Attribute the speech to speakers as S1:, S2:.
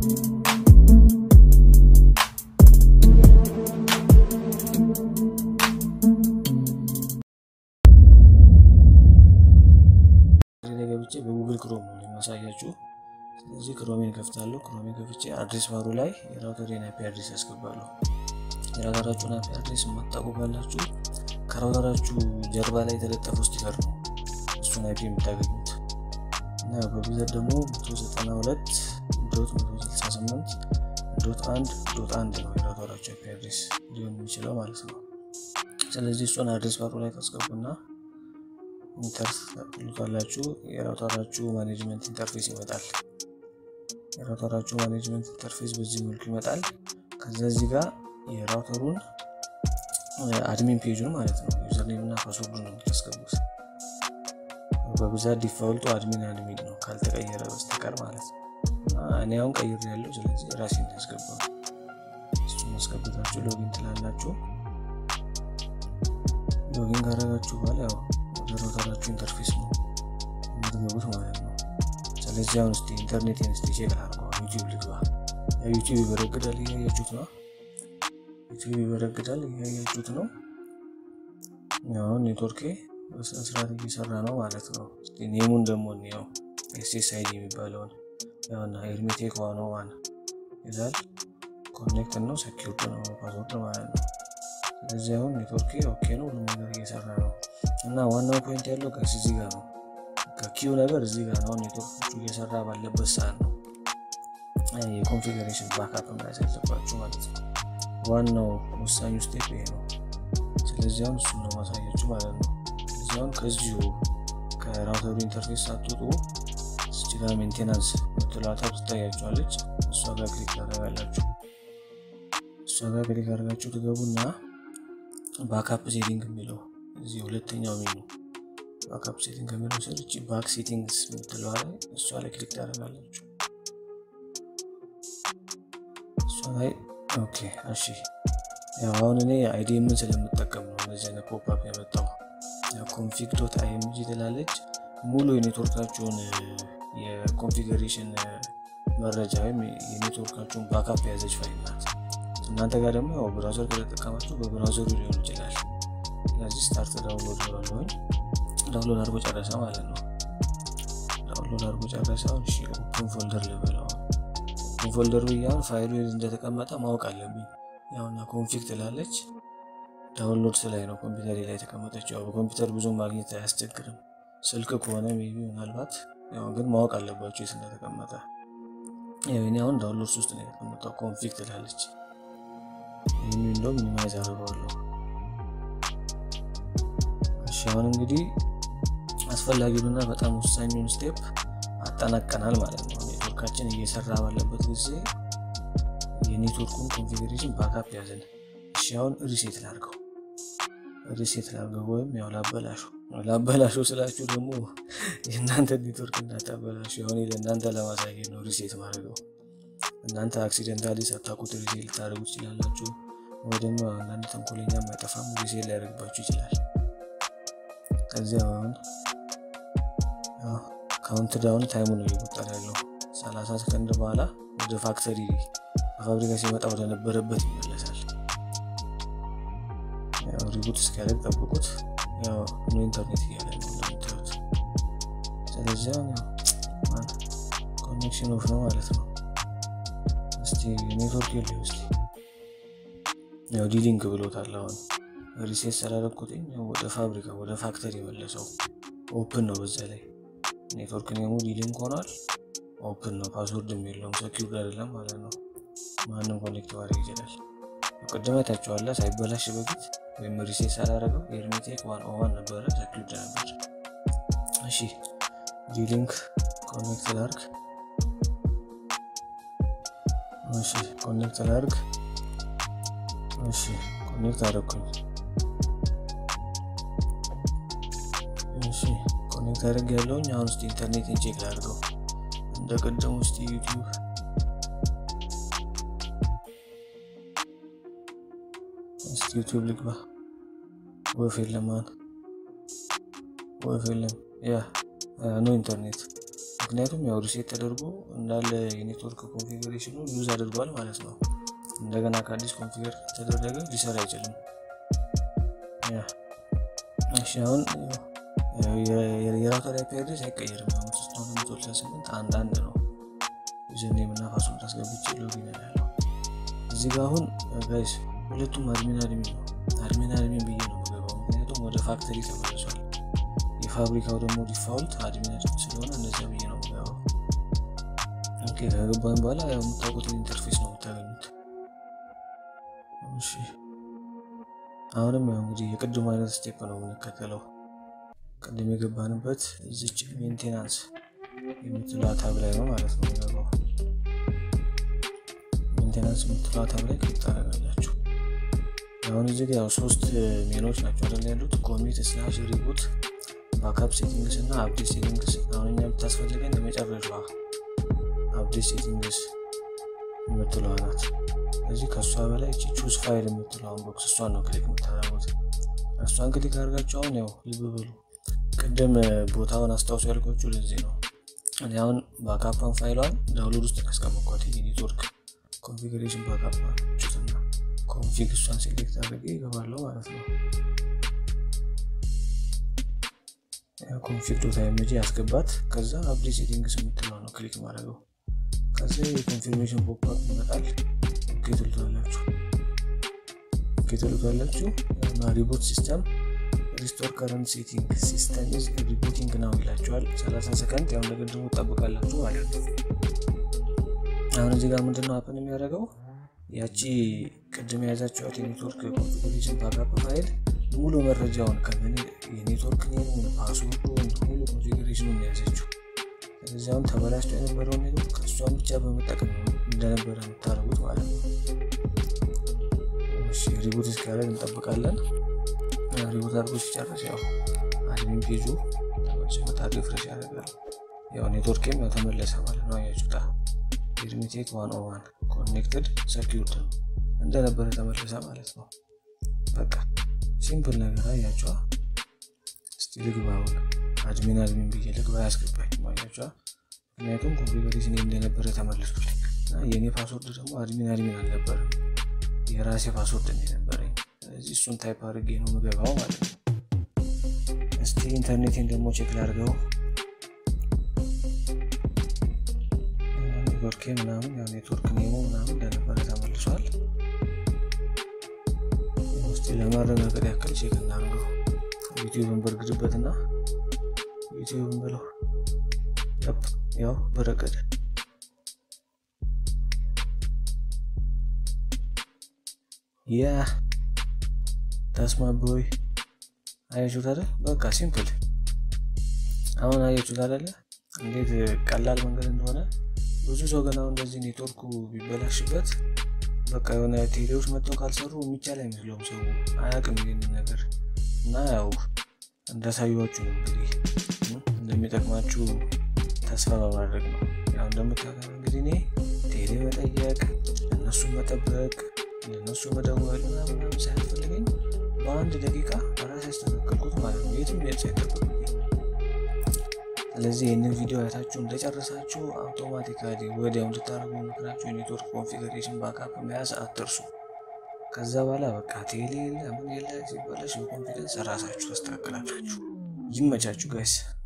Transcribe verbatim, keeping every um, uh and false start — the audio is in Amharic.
S1: ገብቼ በጉግል ክሮም ነው ማሳያችሁ ስለዚህ ክሮሜን ከፍታለሁ ክሮሜን ከፍቼ አድሬስ ባሩ ላይ የራውተሬን አይፒ አድሬስ አስገባለሁ የራውተራችሁን አይፒ አድሬስ ማጣቁባላችሁ ከራውተራችሁ ጀርባ ላይ የተለጠፈው ስቲከር ነው እሱን አይፒ የምታገኙት እና በብዛት ደግሞ one ninety-two dot one sixty-eight dot one dot one ነው የራውተራችሁ አይፒ አድሬስ ሊሆን የሚችለው ማለት ነው ስለዚህ እሱን አድሬስ ባሩ ላይ ታስገቡና ኢንተርስ ልታላችሁ የራውተራችሁ ማኔጅመንት ኢንተርፌስ ይመጣል የራውተራችሁ ማኔጅመንት ኢንተርፌስ በዚህ መልኩ ይመጣል ከዛ እዚህ ጋር የራውተሩን አድሚን ፔጁን ማለት ነው ዩዘር ኔም እና ፓስወርድ ነው የምታስገቡት በብዛት ዲፎልቱ አድሚን አድሚን ነው ካልተቀየረ በስተቀር ማለት ነው እኔ አሁን ቀይሬያለሁ ስለዚህ ራሴን ያስገባው እሱን አስገብታችሁ ሎጊን ትላላችሁ ሎጊን ካደረጋችሁ በኋላ ያው የራውተራችሁ ኢንተርፌስ ነው የምትገቡት ማለት ነው ስለዚህ አሁን እስቲ ኢንተርኔትን እስቲ ቼክ አድርገው ዩቲዩብ ልግባ ዩቲዩብ ይበረግዳል ያያችሁት ነው ዩቲዩብ ይበረግዳል ያያችሁት ነው ያው ኔትወርክ በስርዓት እየሰራ ነው ማለት ነው እስቲ ኔሙን ደግሞ ነው ኤስኤስአይዲ የሚባለው ያውና ሄርሜቲክ ዋን ኦ ዋን ይላል ኮኔክት ነው ሴኩሪቲ ነው ፓስወርድ ማለት ነው ስለዚህ አሁን ኔትወርክ ኦኬ ነው ሁሉም ነገር እየሰራ ነው እና ዋናው ፖይንት ያለው ከዚህ እዚህ ጋር ነው ከኪው ነገር እዚህ ጋር ነው ኔትወርኩ እየሰራ ባለበት ሰዓት ነው የኮንፊገሬሽን ባክአፕ ማያስፈልጋችሁ ማለት ነው ዋናው ወሳኙ ስቴፕ ይሄ ነው ስለዚህ አሁን እሱን ነው ማሳያችሁ ማለት ነው ስለዚህ አሁን ከዚሁ ከራውተሩ ኢንተርፌስ አጥቶ እዚህ ጋር ሜንቴናንስ ምትላታ ትታያችኋለች እሷ ጋር ክሊክ ታደርጋላችሁ እሷ ጋር ክሊክ አድርጋችሁ ትገቡና ባክአፕ ሴቲንግ የሚለው እዚህ ሁለተኛው ሜኑ ባክአፕ ሴቲንግ የሚለው ሰርች ባክ ሴቲንግስ ምትለው አይደል እሷ ላይ ክሊክ ታደርጋላችሁ እሷ ላይ ኦኬ እሺ ያው አሁን እኔ አይዲኤም ስለምጠቀም ነው እዚህ አይነት ፖፕ አፕ ያመጣው ያው config.img ትላለች ሙሉ የኔትወርካችሁን የኮንፊገሬሽን መረጃ ወይም የኔትወርካችሁን ባክአፕ ያዘች ፋይል ናት እናንተ ጋር ደግሞ ያው ብራውዘር ከተጠቀማችሁ በብራውዘሩ ሊሆን ይችላል ስለዚህ ስታርት ዳውንሎድ አድርጉኝ ዳውንሎድ አድርጎ ጨረሰ ማለት ነው ዳውንሎድ አድርጎ ጨረሰ እሺ ኦፕን ፎልደር ልበለው ኦፕን ፎልደሩ ያን ፋይሉ እንደተቀመጠ ማወቅ አለብኝ ያውና ኮንፊግ ትላለች ዳውንሎድ ላይ ነው ኮምፒውተር ላይ ተቀመጠችው በኮምፒውተር ብዙ ማግኘት አያስቸግርም ስልክ ከሆነ ሜቢ ምናልባት ያው ግን ማወቅ አለባችሁ የት እንደተቀመጠ ያው እኔ አሁን ዳውንሎድ ውስጥ ነው የተቀመጠው ኮንፊግ ትላለች ይሄን እንደውም ሚኒማይዝ አደርጋለሁ እሺ አሁን እንግዲህ አስፈላጊውና በጣም ወሳኙን ስቴፕ አጠናቀናል ማለት ነው ኔትወርካችን እየሰራ ባለበት ጊዜ የኔትወርኩን ኮንፊገሬሽን ባክአፕ ያዘን እሺ አሁን ሪሴት ላድርገው ሪሴት ላድርገው ወይም ያው ላበላሹ ላበላሹ ስላችሁ ደግሞ የእናንተ ኔትወርክ እንዳታበላሹ አሁን ለእናንተ ለማሳየት ነው ሪሴት ማድረገው እናንተ አክሲደንታሊ ሳታውቁት ሪሴት ታደርጉት ይችላልላችሁ ወይ ደግሞ አንዳንድ ተንኮለኛ ማይጠፋም ሪሴት ሊያደርግባችሁ ይችላል ከዚያ አሁን ካውንት ዳውን ታይሙ ነው እየቆጠረ ያለው thirty ሰከንድ በኋላ ወደ ፋክተሪ ፋብሪካ ሲመጣ ወደ ነበረበት ይመለሳል ያው ሪቡት እስኪያደርግ ጠብቁት ያው ነው ኢንተርኔት እያለ ነው እንደምታዩት ስለዚህ ያው ኮኔክሽን ኦፍ ነው ማለት ነው እስቲ ኔትወርክ የለው እስቲ ያው ዲሊንክ ብሎታል አሁን ሪሴት ሰራረኩትኝ ወደ ፋብሪካ ወደ ፋክተሪ መለሰው ኦፕን ነው በዛ ላይ ኔትወርክ ነው ዲሊንክ ሆኗል ኦፕን ነው ፓስወርድም የለውም ሴኩሪቲ አይደለም ማለት ነው ማንንም ኮኔክት ማድረግ ይችላል ቀደም አይታችኋል ሳይበላሽ በፊት ወይም ሪሴት ሰራረገው ሄርሜቲክ ዋን ኦ ዋን ነበር ሴኩሪቲ ነበር እሺ ዲሊንክ ኮኔክት ላድርግ እሺ ኮኔክት ላድርግ እሺ ኮኔክት አደረኩኝ እሺ ኮኔክት አድርጌያለሁ አሁን እስቲ ኢንተርኔትን ቼክ ላድርገው እንደቀደሙ እስቲ ዩቲዩብ እስቲ ዩቲዩብ ልግባ ወፍ የለም ወይ የለም ያ ኖ ኢንተርኔት ምክንያቱም ያው ሪሴት ተደርጎ እንዳለ የኔትወርክ ኮንፊገሬሽኑ ዩዝ አድርጓል ማለት ነው። እንደገና ከአዲስ ኮንፊገር ተደረገ ሊሰራ አይችልም። ያ እሺ አሁን የራውተር አይፒ አድሬስ አይቀየርም። አሁን ሶስት መቶ ስልሳ ስምንት አንድ አንድ ነው። ዩዘርኔም እና ፓስወርድ አስገብቼ ሎጊን አደረጋለሁ። እዚህ ጋር አሁን ጋይስ ሁለቱም አድሚን አድሚን ነው። አድሚን አድሚን ብዬ ነው የምገባው ምክንያቱም ወደ ፋክተሪ ተመልሷል። የፋብሪካው ደግሞ ዲፋልት አድሚን አድሚን ስለሆነ እንደዛ ብዬ ነው የምገባው። ኦኬ ከገባን በኋላ ያው የምታውቁት ኢንተርፌስ ነው የምታገኙት። እሺ አሁንም ያው እንግዲህ የቅድሙ አይነት ስቴፕ ነው የምንከተለው። ቅድም የገባንበት እዚች ሜንቴናንስ የምትለው ታብ ላይ ነው ማለት ነው የምንገባው። ሜንቴናንስ የምትለው ታብ ላይ ክሊክ ታደርጋላችሁ። አሁን እዚህ ጋር ያው ሶስት ሜኖች ናቸው አይደል ያሉት ኮሚት ስላሽ ሪቡት ባክአፕ ሴቲንግስ እና አፕዴት ሴቲንግስ። አሁን እኛ ብታስፈልገን የመጨረሻዋ አፕዴት ሴቲንግስ የምትለው ናት። እዚህ ከሷ በላይ እቺ ቹዝ ፋይል የምትለው ቦክስ እሷን ነው ክሊክ የምታደርጉት። እሷን ክሊክ አድርጋችሁ አሁን ያው ልብ በሉ ቅድም ቦታውን አስታውሱ ያልኳችሁ ለዚህ ነው። እኔ አሁን ባክአፕን ፋይሏን ዳውንሎድ ውስጥ አስቀምጧት የኔትወርክ ኮንፊገሬሽን ባክአፕ አድርጉትና ኮንፊግ እሷን ሴሌክት አድርጌ እገባለሁ ማለት ነው። ያ ኮንፊግ ዶት አይኤምጂ ያስገባት። ከዛ አፕዴት ሴቲንግስ የምትለው ነው ክሊክ ማድረገው። ከዛ የኮንፊርሜሽን ፖፕ አፕ ይመጣል። ኦኬ ትሉታላችሁ። ኦኬ ትሉታላችሁ እና ሪቡት ሲስተም ሪስቶር ከረንት ሴቲንግ ሲስተም ኢዝ ሪቡቲንግ ናው ይላችኋል። ሰላሳ ሰከንድ ያው እንደገደሙ ተጠብቃላችሁ ማለት ነው። አሁን እዚህ ጋር ምንድነው አፕን የሚያደርገው ያቺ ቅድም ያዛችኋት የኔትወርክ ኮንፊገሬሽን ባክአፕ ፋይል ሙሉ መረጃውን ከምን የኔትወርክ ኔሙን ፓስወርዱን ሙሉ ኮንፊገሬሽኑን ያዘችው። ስለዚህ አሁን ተበላሽቶ የነበረው ኔትወርክ እሷን ብቻ በመጠቀም እንደነበረ የምታደርጉት ማለት ነው። እሺ ሪቡት እስኪያደርግ እንጠብቃለን። ሪቡት አድርጎ ሲጨርስ ያው አድሚን ፔጁ ሲመጣ ሪፍሬሽ ያደርጋል። ያው ኔትወርክም ያው ተመለሰ ማለት ነው። አያችሁታ ኢንተርኔት ዋን ኦ ዋን ኮኔክትድ ሰኪዩርድ እንደነበረ ተመለሰ ማለት ነው። በቃ ሲምፕል ነገር አያችኋ። እስቲ ልግባው አድሚን አድሚን ብዬ ልግባ ያስገባኝ አያችኋ። ምክንያቱም ኮንፊገሬሽን እንደነበረ ተመልሷል እና የኔ ፓስወርድ ደግሞ አድሚን አድሚን አልነበረም የራሴ ፓስወርድ እንደነበረኝ። ስለዚህ እሱን ታይፕ አድርጌ ነው የምገባው ማለት ነው። እስቲ ኢንተርኔቴን ደግሞ ቼክ ላድርገው። ኔትወርክ ምናምን ያው ኔትወርክ ኔሙ ምናምን እንደነበረ ተመልሷል። እስቲ ለማረጋገጥ ያክል ቼክ እናድርገው። ዩቲዩብን በርግድበትና ዩቲዩብን ብለው ያፕ ያው በረከደ ያ that's my boy አያችሁት አይደል? በቃ ሲምፕል። አሁን አያችሁት አይደል እንዴት ቀላል መንገድ እንደሆነ። ብዙ ሰው ገና እንደዚህ ኔትወርኩ ቢበላሽበት በቃ የሆነ ቴሌዎች መጥተው ካልሰሩ የሚቻል አይመስለውም ሰው አያውቅም ይሄንን ነገር እና ያው እንደሳዩዋችሁ ነው እንግዲህ እንደሚጠቅማችሁ ተስፋ በማድረግ ነው። ያው እንደምታውቁት እንግዲህ እኔ ቴሌ መጠየቅ እነሱ መጠበቅ እነሱ መደወል ምናምን ሳይፈልገኝ በአንድ ደቂቃ ራሴ አስተካክልኩት ማለት ነው። የትም የት ሳይጠብቁኝ። ስለዚህ ይህንን ቪዲዮ አይታችሁ እንደጨረሳችሁ አውቶማቲካሊ ወዲያው እንድታደርጉ ምክራችሁ የኔትወርክ ኮንፊገሬሽን ባክአፕ መያዝ አትርሱ። ከዛ በኋላ በቃ ቴሌ የለ ምን የለ ሲበላሽ በኮንፊደንስ ራሳችሁ ታስተካክላላችሁ። ይመቻችሁ ጋይስ።